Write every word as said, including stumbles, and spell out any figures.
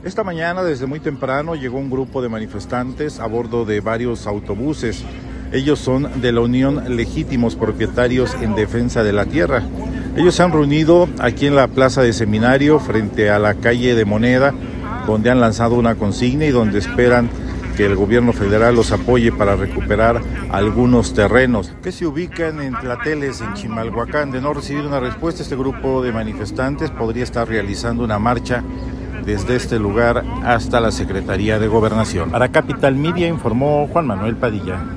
Esta mañana, desde muy temprano, llegó un grupo de manifestantes a bordo de varios autobuses. Ellos son de la Unión Legítimos Propietarios en Defensa de la Tierra. Ellos se han reunido aquí en la Plaza de Seminario, frente a la calle de Moneda, donde han lanzado una consigna y donde esperan que el gobierno federal los apoye para recuperar algunos terrenos que se ubican en Tlateles, en Chimalhuacán. De no recibir una respuesta, este grupo de manifestantes podría estar realizando una marcha desde este lugar hasta la Secretaría de Gobernación. Para Capital Media informó Juan Manuel Padilla.